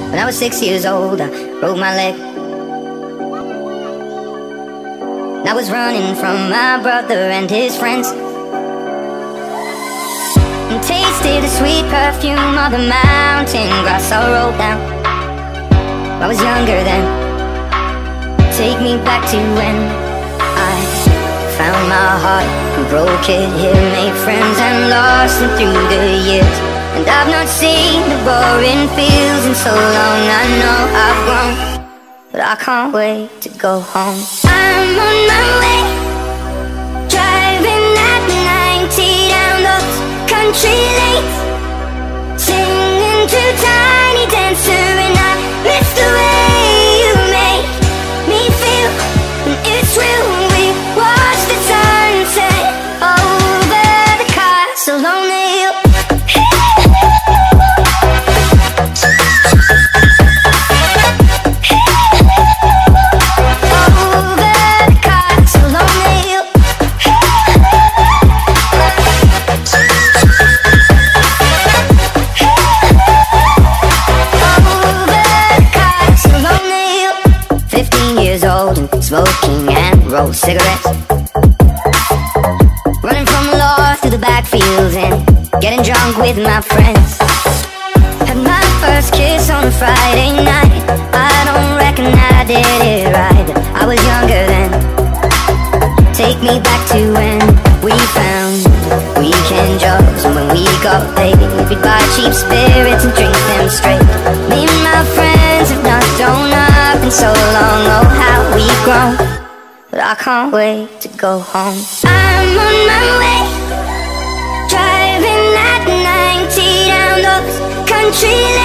When I was 6 years old, I broke my leg. I was running from my brother and his friends, and tasted the sweet perfume of the mountain grass I rolled down. I was younger then. Take me back to when I found my heart and broke it here, made friends and lost them through the years. And I've not seen the boring fields in so long. I know I've grown, but I can't wait to go home. I'm on my way, driving at 90 down those country lanes, singing to Tiny Dancer, and I miss the way you make me feel. And it's real, we watch the sunset over the castle on the hill. Smoking and roll cigarettes, running from the law through the backfields and getting drunk with my friends. Had my first kiss on a Friday night. I don't reckon I did it right, but I was younger then. Take me back to when we found weekend jobs, and when we got paid, we'd buy cheap spirits and drink them straight. Me and my friends have not shown up in so long. Oh, how we've grown, but I can't wait to go home. I'm on my way, driving at 90 down those country lanes,